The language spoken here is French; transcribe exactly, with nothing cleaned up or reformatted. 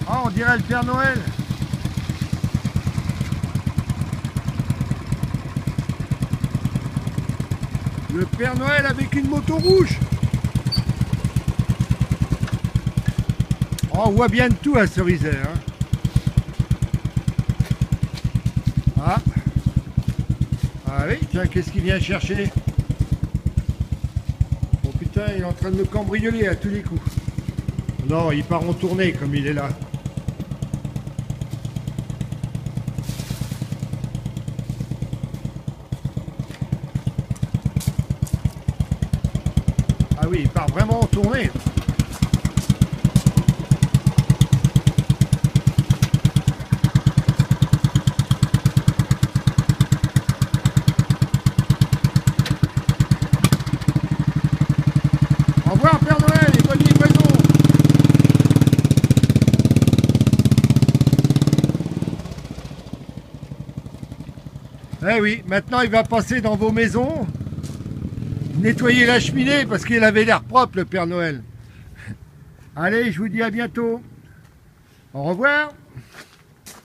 Ah, on dirait le Père Noël. Le Père Noël avec une moto rouge. Oh, on voit bien de tout à Cerisay. Hein. Ah. Ah oui, tiens, qu'est-ce qu'il vient chercher? Oh putain, il est en train de me cambrioler à tous les coups. Non, il part en tournée comme il est là. Ah oui, il part vraiment en tournée. Au revoir Père Noël et bonne livraison. Eh oui, maintenant il va passer dans vos maisons, nettoyer la cheminée parce qu'il avait l'air propre le Père Noël. Allez, je vous dis à bientôt. Au revoir.